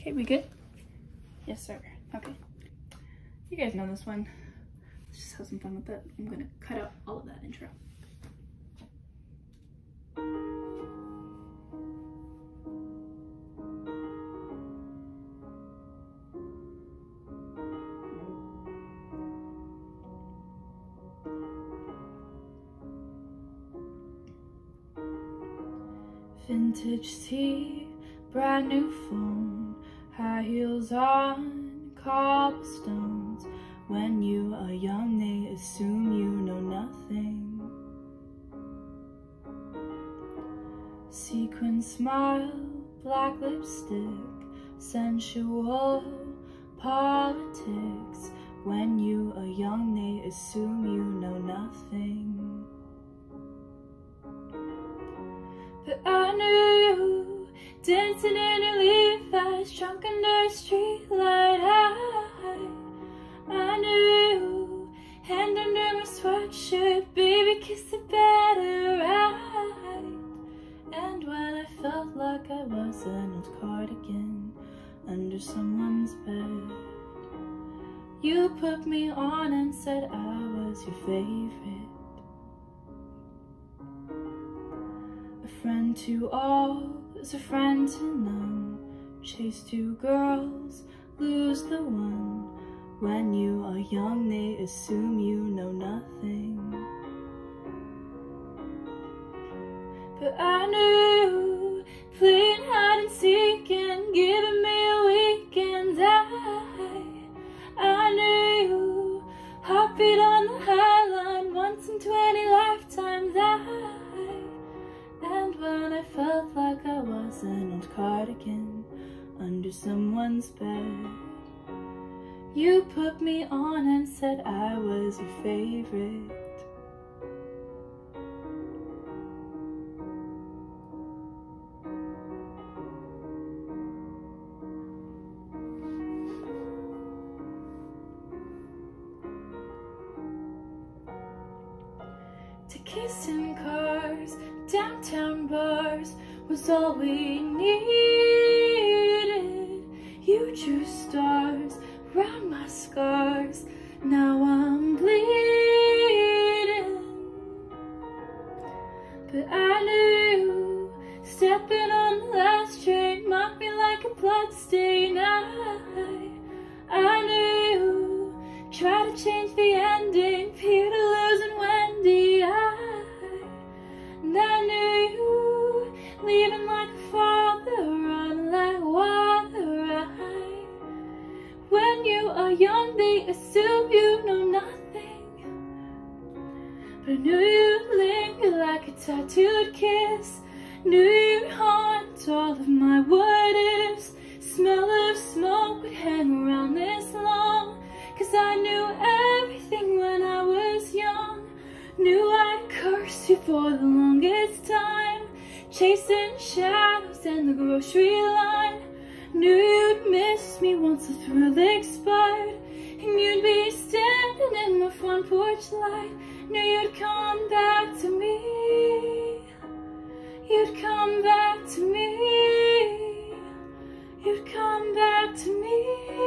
Okay, we good? Yes, sir. Okay. You guys know this one. Let's just have some fun with it. I'm gonna cut out all of that intro. Vintage tea, brand new phone, high heels on cobblestones. When you are young, they assume you know nothing. Sequin smile, black lipstick, sensual politics. When you are young, they assume you know nothing. But I knew you, dancing in your Levi's, drunk under a streetlight. I knew you, hand under my sweatshirt, baby, kiss it better right. And when I felt like I was an old cardigan under someone's bed, you put me on and said I was your favorite. A friend to all is a friend to none. Chase two girls, lose the one. When you are young, they assume you know nothing. But I knew you, playing hide and seek and giving me a weekend. I knew you, heartbeat on the high line, once in 20 lifetimes. And when I felt like I was an old cardigan under someone's bed, you put me on and said I was your favorite. To kiss in cars, downtown bars was all we needed. You drew stars round my scars, now I'm bleeding. But I knew you, stepping on the last train, marked me like a bloodstain. I knew you, try to change the ending, Peter, Luz, and Wendy. And I knew you, leaving like a father, run like water. When you are young, they assume you know nothing. But I knew you'd linger like a tattooed kiss, knew you'd haunt all of my what ifs. Smell of smoke would hang around this long, 'cause I knew everything when I was young. Knew I'd curse you for the longest time, chasing shadows in the grocery line. Knew you'd miss me once the thrill expired, and you'd be standing in my front porch light. Knew you'd come back to me, you'd come back to me, you'd come back to me,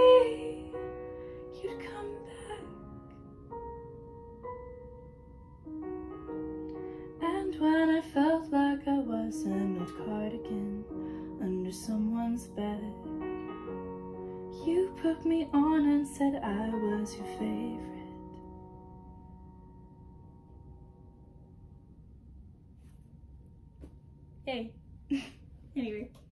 you'd come back. And when I felt like I was an old cardigan under someone's bed, you put me on and said I was your favorite. Hey. Anyway.